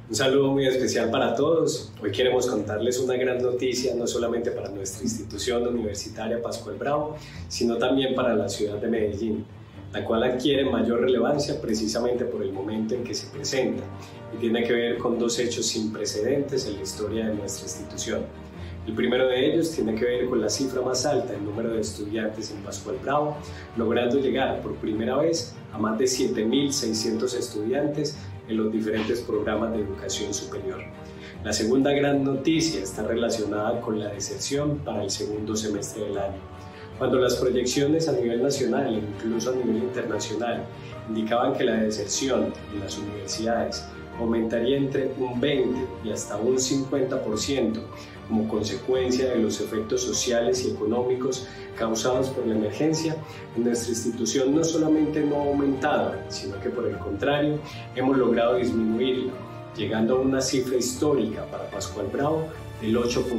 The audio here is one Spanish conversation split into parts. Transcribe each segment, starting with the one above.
Un saludo muy especial para todos. Hoy queremos contarles una gran noticia, no solamente para nuestra institución universitaria Pascual Bravo, sino también para la ciudad de Medellín, la cual adquiere mayor relevancia precisamente por el momento en que se presenta y tiene que ver con dos hechos sin precedentes en la historia de nuestra institución. El primero de ellos tiene que ver con la cifra más alta en número de estudiantes en Pascual Bravo, logrando llegar por primera vez a más de 7.600 estudiantes en los diferentes programas de educación superior. La segunda gran noticia está relacionada con la deserción para el segundo semestre del año. Cuando las proyecciones a nivel nacional e incluso a nivel internacional indicaban que la deserción en las universidades aumentaría entre un 20 y hasta un 50% como consecuencia de los efectos sociales y económicos causados por la emergencia, en nuestra institución no solamente no ha aumentado, sino que por el contrario hemos logrado disminuirla, llegando a una cifra histórica para Pascual Bravo del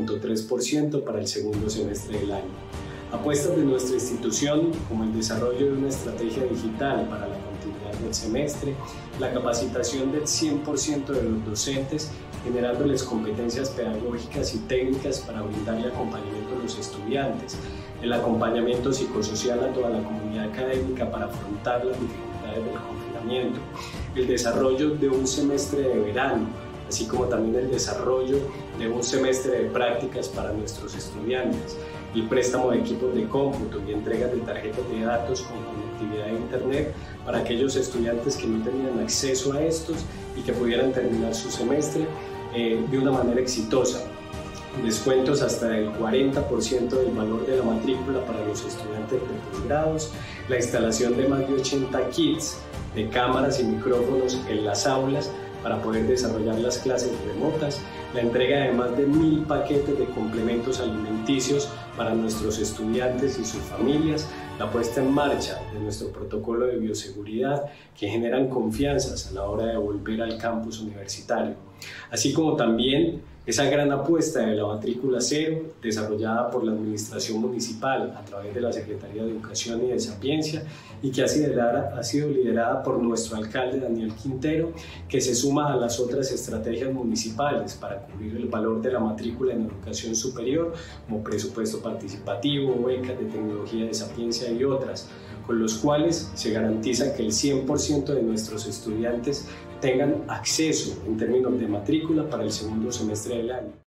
8.3% para el segundo semestre del año. Apuestas de nuestra institución, como el desarrollo de una estrategia digital para la continuidad del semestre, la capacitación del 100% de los docentes, generándoles competencias pedagógicas y técnicas para brindarle acompañamiento a los estudiantes, el acompañamiento psicosocial a toda la comunidad académica para afrontar las dificultades del confinamiento, el desarrollo de un semestre de verano, así como también el desarrollo de un semestre de prácticas para nuestros estudiantes, el préstamo de equipos de cómputo y entregas de tarjetas de datos con conectividad a Internet para aquellos estudiantes que no tenían acceso a estos y que pudieran terminar su semestre de una manera exitosa. Descuentos hasta el 40% del valor de la matrícula para los estudiantes de posgrados, la instalación de más de 80 kits de cámaras y micrófonos en las aulas para poder desarrollar las clases remotas, la entrega de más de 1.000 paquetes de complementos alimenticios para nuestros estudiantes y sus familias, la puesta en marcha de nuestro protocolo de bioseguridad que generan confianzas a la hora de volver al campus universitario, así como también esa gran apuesta de la matrícula cero desarrollada por la Administración Municipal a través de la Secretaría de Educación y de Sapiencia y que ha sido liderada por nuestro alcalde Daniel Quintero, que se suma a las otras estrategias municipales para cubrir el valor de la matrícula en educación superior, como presupuesto participativo, becas de tecnología de Sapiencia y otras, con los cuales se garantiza que el 100% de nuestros estudiantes tengan acceso en términos de matrícula para el segundo semestre del año.